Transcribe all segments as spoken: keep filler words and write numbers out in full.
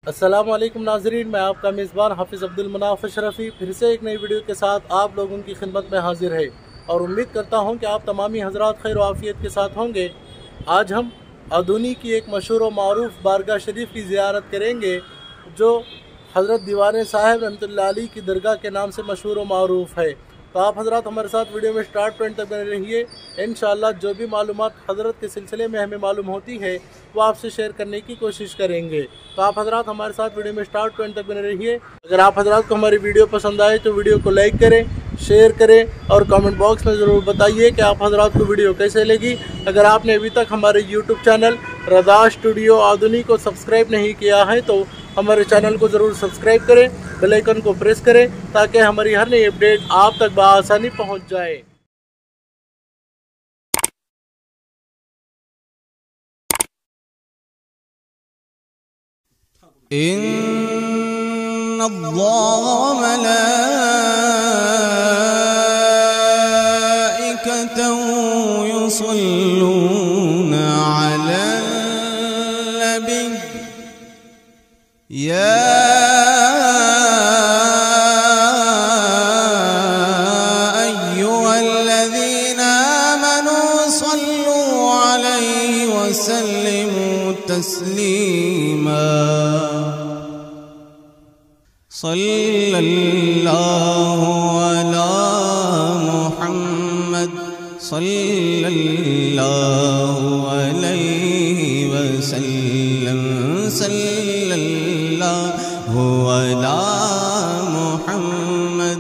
अस्सलाम वालेकुम नाजरीन, मैं आपका मेज़बान हाफिज़ अब्दुल मनाफ अशरफी फिर से एक नई वीडियो के साथ आप लोगों की खिदमत में हाजिर है और उम्मीद करता हूं कि आप तमामी हजरात खैर आफियत के साथ होंगे। आज हम अदूनी की एक मशहूर व मारूफ बारगाह शरीफ की ज़ियारत करेंगे जो हज़रत दीवान साहिब रहमतुल्लाह अलैह की दरगाह के नाम से मशहूर व मारूफ है। तो आप हजरात हमारे साथ वीडियो में स्टार्ट पॉइंट तक बने रहिए। इंशाअल्लाह जो भी मालूमात हजरत के सिलसिले में हमें मालूम होती है वो आपसे शेयर करने की कोशिश करेंगे। तो आप हजरात हमारे साथ वीडियो में स्टार्ट पॉइंट तक बने रहिए। अगर आप हजरात को हमारी वीडियो पसंद आए तो वीडियो को लाइक करें, शेयर करें और कमेंट बॉक्स में ज़रूर बताइए कि आप हजरात को वीडियो कैसे लगी। अगर आपने अभी तक हमारे YouTube channel Raza studio Adoni को सब्सक्राइब नहीं किया है तो हमारे चैनल को ज़रूर सब्सक्राइब करें, बेल आइकन को प्रेस करें ताकि हमारी हर नई अपडेट आप तक बआसानी पहुंच जाए। इन्नल्लाह व मलाइकतहु युसल्लूना अलन नबी या अय्युहल्लज़ीना आमनू सल्लू अलैहि वसल्लिमू तस्लीमा। सल्लल्लाहु अला मुहम्मद सल्लल्लाहु अलैहि वसल्लम। सल्लल्लाहु अला मुहम्मद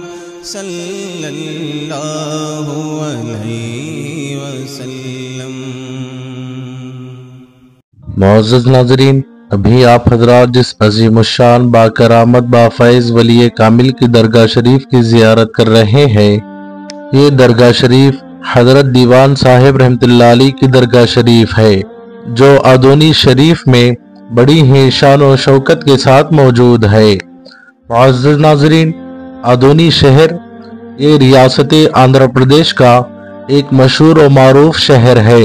सल्लल्लाहु अलैहि वसल्लम। मुअज़्ज़ज़ नाज़रीन, अभी आप हजरात जिस अज़ीमुश्शान बाकरामत बाफ़ैज़ वली कामिल की दरगाह शरीफ की ज़ियारत कर रहे हैं, ये दरगाह शरीफ हज़रत दीवान साहिब रहमतुल्लाह अलैह की दरगाह शरीफ है जो अदूनी शरीफ में बड़ी ही शान और शौकत के साथ मौजूद है। मुअज़्ज़ज़ नाज़रीन, अदूनी शहर ये रियासत आंध्र प्रदेश का एक मशहूर और मारूफ शहर है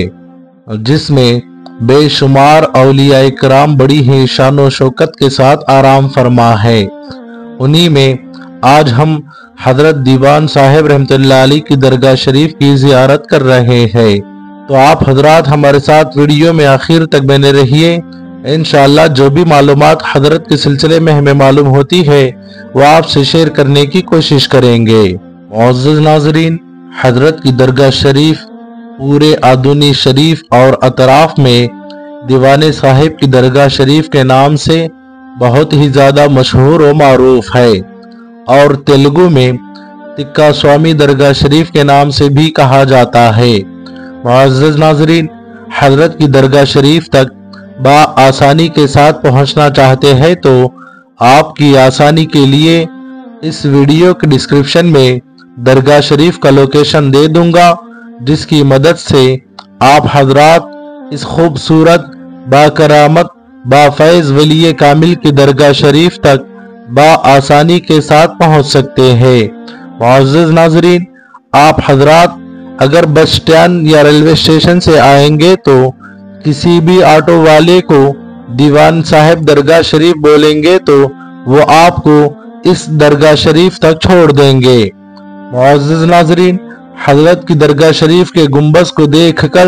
जिसमें बेशुमार औलिया इकराम बड़ी ही शान और शौकत के साथ आराम फरमा है। उन्हीं में आज हम हजरत दीवान साहिब रहमतुल्लाह अलैह की दरगाह शरीफ की ज़ियारत कर रहे हैं। तो आप हजरात हमारे साथ वीडियो में आखिर तक बने रहिए। इंशाअल्लाह जो भी मालूमात हजरत के सिलसिले में हमें मालूम होती है वो आपसे शेयर करने की कोशिश करेंगे। मुअज़्ज़ज़ नाज़रीन, हजरत की दरगाह शरीफ पूरे आदुनी शरीफ और अतराफ में दीवान साहिब की दरगाह शरीफ के नाम से बहुत ही ज़्यादा मशहूर और मारूफ है और तेलुगु में तिक्का स्वामी दरगाह शरीफ के नाम से भी कहा जाता है। मुअज़्ज़ज़ नाज़रीन, हजरत की दरगाह शरीफ तक बा आसानी के साथ पहुंचना चाहते हैं तो आपकी आसानी के लिए इस वीडियो के डिस्क्रिप्शन में दरगाह शरीफ का लोकेशन दे दूंगा जिसकी मदद से आप हजरात इस खूबसूरत बाकरामत बाफ़ैज़ वली कामिल की दरगाह शरीफ तक बा आसानी के साथ पहुंच सकते हैं। मुअज़्ज़ज़ नाज़रीन, आप हजरात अगर बस स्टैंड या रेलवे स्टेशन से आएंगे तो किसी भी ऑटो वाले को दीवान साहिब दरगाह शरीफ बोलेंगे तो वो आपको इस दरगाह शरीफ तक छोड़ देंगे। मुअज़्ज़ज़ नाज़रीन, हजरत की दरगाह शरीफ के गुंबज को देखकर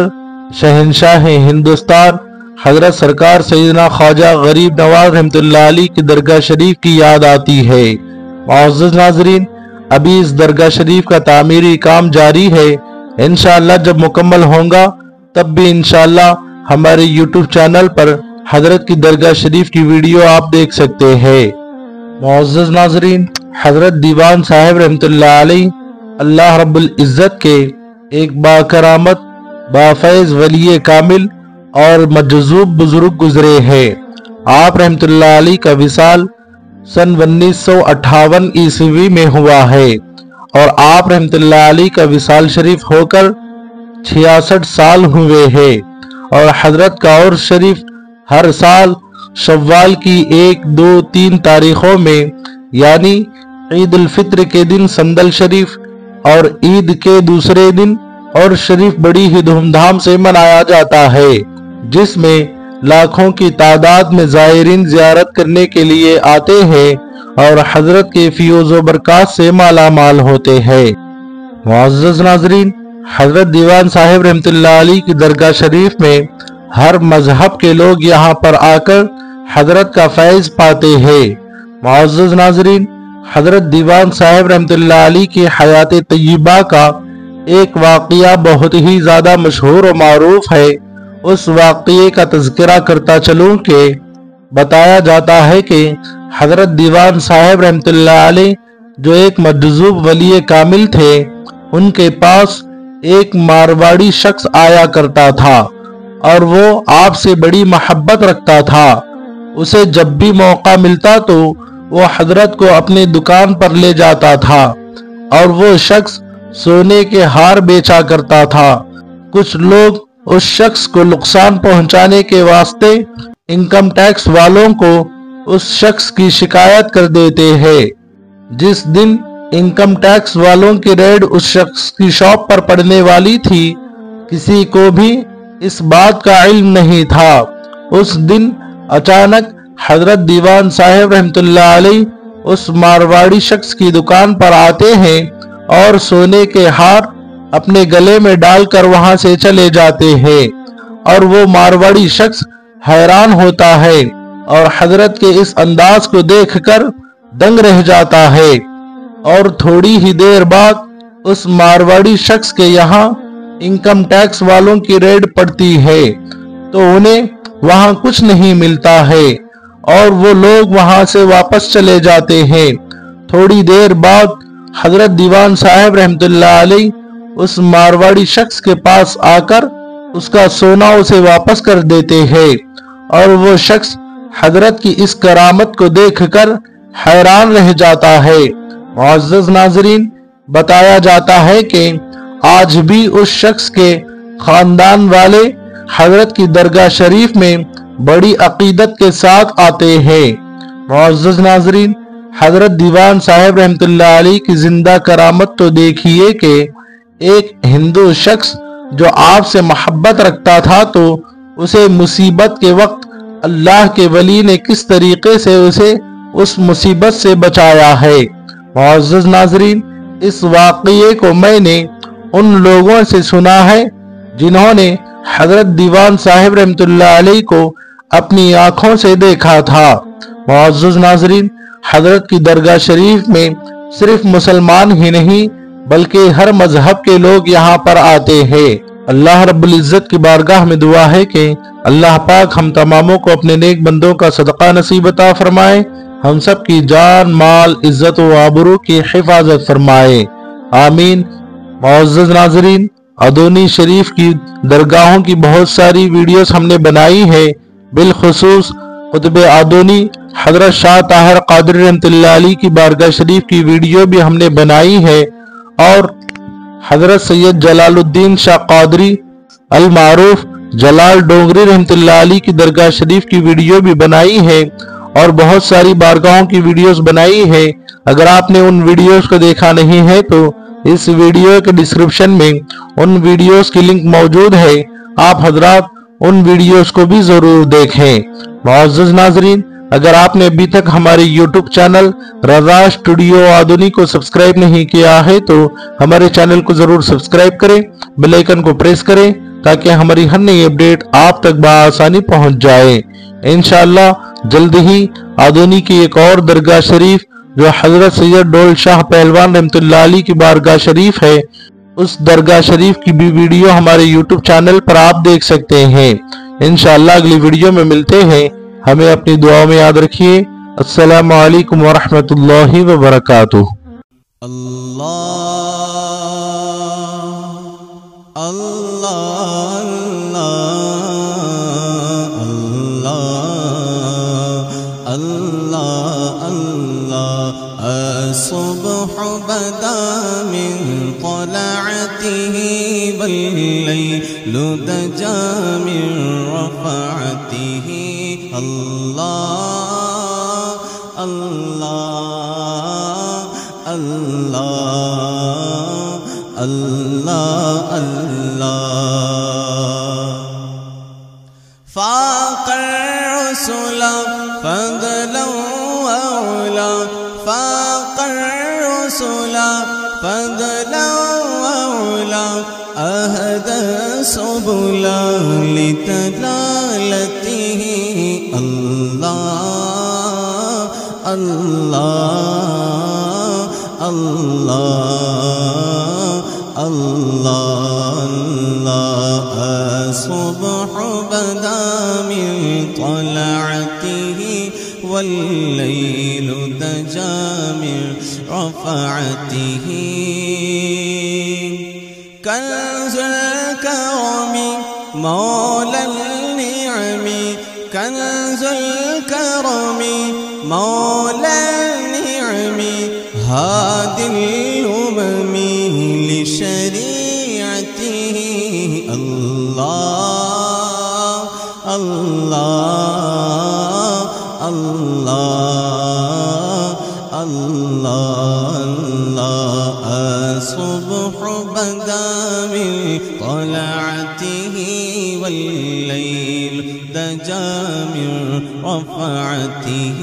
शहंशाह हिंदुस्तान हजरत सरकार सैयदना ख्वाजा गरीब नवाज रहमतुल्लाह अलैह की दरगाह शरीफ की याद आती है। मुअज़्ज़ज़ नाज़रीन, अभी इस दरगाह शरीफ का तामीरी काम जारी है। इंशाअल्लाह जब मुकम्मल होगा तब भी इंशाअल्लाह हमारे यूट्यूब चैनल पर हजरत की दरगाह शरीफ की वीडियो आप देख सकते हैं। मुअज़्ज़ज़ नाज़रीन, हजरत दीवान साहिब रहमतुल्लाह अलैह अल्लाह रब्बुल इज़्ज़त के एक बाकरामत बाफ़ैज़ वली कामिल और मजज़ूब बुजुर्ग गुजरे हैं। आप रहमतुल्लाह अलैह का विसाल सन उन्नीस सौ अट्ठावन ईस्वी में हुआ है और आप रहमतुल्लाह अलैह का विसाल शरीफ होकर छियासठ साल हुए हैं और हजरत का और शरीफ हर साल शव्वाल की एक दो तीन तारीखों में यानी ईद उल फित्र के दिन संदल शरीफ और ईद के दूसरे दिन और शरीफ बड़ी ही धूमधाम से मनाया जाता है जिसमें لاکھوں کی تعداد میں زائرین زیارت کرنے کے لیے آتے ہیں اور حضرت کے فیوز و برکات سے مالا مال ہوتے ہیں۔ معزز ناظرین، حضرت دیوان صاحب رحمۃ اللہ علیہ کی درگاہ شریف میں ہر مذہب کے لوگ یہاں پر آ کر حضرت کا فیض پاتے ہیں۔ معزز ناظرین، حضرت دیوان صاحب رحمۃ اللہ علیہ کی حیات طیبہ کا ایک واقعہ بہت ہی زیادہ مشہور و معروف ہے۔ اس واقعے کا تذکرہ کرتا چلوں کہ بتایا جاتا ہے کہ حضرت دیوان صاحب رحمۃ اللہ علیہ جو ایک مجذوب ولی کامل تھے، ان کے پاس ایک مارواڑی شخص آیا کرتا تھا اور وہ آپ سے بڑی محبت رکھتا تھا۔ اسے جب بھی موقع ملتا تو وہ حضرت کو اپنی دکان پر لے جاتا تھا اور وہ شخص سونے کے ہار بیچا کرتا تھا۔ کچھ لوگ اس شخص کو نقصان پہنچانے کے واسطے انکم ٹیکس والوں کو اس شخص کی شکایت کر دیتے ہیں۔ جس دن انکم ٹیکس والوں کی ریڈ اس شخص کی شاپ پر پڑنے والی تھی، کسی کو بھی اس بات کا علم نہیں تھا۔ اس دن اچانک حضرت دیوان صاحب رحمۃ اللہ علیہ اس مارواڑی شخص کی دکان پر آتے ہیں اور سونے کے ہار اپنے گلے میں ڈال کر وہاں سے چلے جاتے ہیں، اور وہ مارواڑی شخص حیران ہوتا ہے اور حضرت کے اس انداز کو دیکھ کر دنگ رہ جاتا ہے۔ اور تھوڑی ہی دیر بعد اس مارواڑی شخص کے یہاں انکم ٹیکس والوں کی ریڈ پڑتی ہے تو انہیں وہاں کچھ نہیں ملتا ہے اور وہ لوگ وہاں سے واپس چلے جاتے ہیں۔ تھوڑی دیر بعد حضرت دیوان صاحب رحمۃ اللہ علیہ اس مارواڑی شخص کے پاس آ کر اس کا سونا اسے واپس کر دیتے ہیں، اور وہ شخص حضرت کی اس کرامت کو دیکھ کر حیران رہ جاتا ہے۔ معزز ناظرین، بتایا جاتا ہے کہ آج بھی اس شخص کے خاندان والے حضرت کی درگاہ شریف میں بڑی عقیدت کے ساتھ آتے ہیں۔ معزز ناظرین، حضرت دیوان صاحب رحمۃ اللہ علیہ کی زندہ کرامت تو دیکھیے کہ ایک ہندو شخص جو آپ سے محبت رکھتا تھا تو اسے مصیبت کے وقت اللہ کے ولی نے کس طریقے سے اسے اس مصیبت سے بچایا ہے۔ معزز ناظرین، اس واقعے کو میں نے ان لوگوں سے سنا ہے جنہوں نے حضرت دیوان صاحب رحمۃ اللہ علیہ کو اپنی آنکھوں سے دیکھا تھا۔ معزز ناظرین، حضرت کی درگاہ شریف میں صرف مسلمان ہی نہیں بلکہ ہر مذہب کے لوگ یہاں پر آتے ہیں۔ اللہ رب العزت کی بارگاہ میں دعا ہے کہ اللہ پاک ہم تماموں کو اپنے نیک بندوں کا صدقہ نصیب عطا فرمائے، ہم سب کی جان مال عزت و آبرو کی حفاظت فرمائے، آمین۔ معزز ناظرین، ادونی شریف کی درگاہوں کی بہت ساری ویڈیوز ہم نے بنائی ہے، بالخصوص قطب ادونی حضرت شاہ طاہر قادری رحمۃ اللہ علیہ کی بارگاہ شریف کی ویڈیو بھی ہم نے بنائی ہے، اور حضرت سید جلال الدین شاہ قادری المعروف جلال ڈونگری رحمۃ اللہ علیہ کی درگاہ شریف کی ویڈیو بھی بنائی ہے، اور بہت ساری بارگاہوں کی ویڈیوز بنائی ہے۔ اگر آپ نے ان ویڈیوز کو دیکھا نہیں ہے تو اس ویڈیو کے ڈسکرپشن میں ان ویڈیوز کی لنک موجود ہے، آپ حضرات ان ویڈیوز کو بھی ضرور دیکھیں۔ معزز ناظرین، اگر آپ نے ابھی تک ہمارے YouTube channel Raza studio Adoni کو سبسکرائب نہیں کیا ہے تو ہمارے چینل کو ضرور سبسکرائب کریں، بیل آئیکن کو پریس کریں تاکہ ہماری ہر نئی اپڈیٹ آپ تک بآسانی پہنچ جائے۔ انشاءاللہ جلد ہی ادونی کی ایک اور درگاہ شریف جو حضرت سید ڈول شاہ پہلوان رحمۃ اللہ علیہ کی بارگاہ شریف ہے، اس درگاہ شریف کی بھی ویڈیو ہمارے یوٹیوب چینل پر آپ دیکھ سکتے ہیں۔ انشاءاللہ اگلی ویڈیو میں ملتے ہیں، ہمیں اپنی دعاؤں میں یاد رکھیے۔ السلام علیکم ورحمۃ اللہ وبرکاتہ۔ اللہ اللہ اللہ اللہ اللہ الصبح بدا من طلعته والليل دجا من رفعته اللہ اللہ اللہ اللہ اللہ فاق ظلال دلالته الله الله الله الله الله الصبح بدا من طلعته والليل دجى من رفعته كنز الكرم مولى النعم كنز الكرم مولى النعم هادي الأمم لشريعته الله الله الله الله الله الصبح بدا من طلعته والليل دجى من رفعته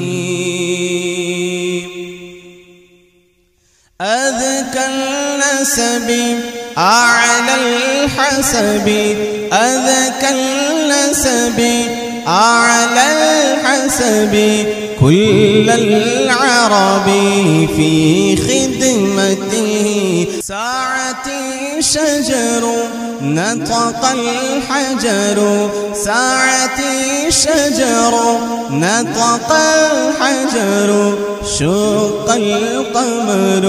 أذكى النسب أعلى الحسب أذكى النسب أعلى الحسب كل العرب في خدمته ساعتي شجر نطق الحجر ساعتي شجر نطق الحجر شق القمر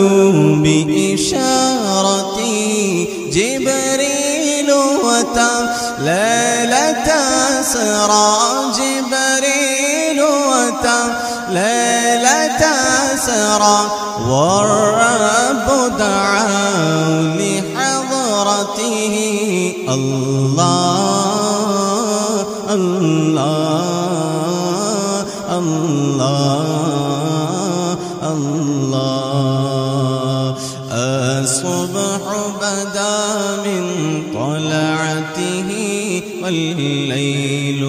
بإشارتي جبريل وتى ليلة أسرى جبريل وتى ليلة أسرى والرب دعا لحضرته الله الله الله الله الصبح بدا من طلعته والليل